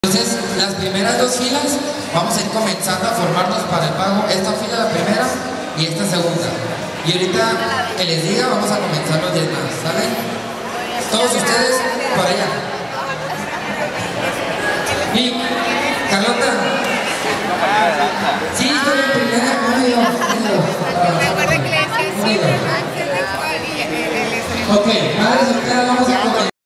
Entonces, las primeras dos filas vamos a ir comenzando a formarnos para el pago. Esta fila la primera y esta segunda. Y ahorita que les diga vamos a comenzar los 10 más, ¿sale? Todos ustedes por allá. Y Carlota. Sí, estoy en primera. Ok,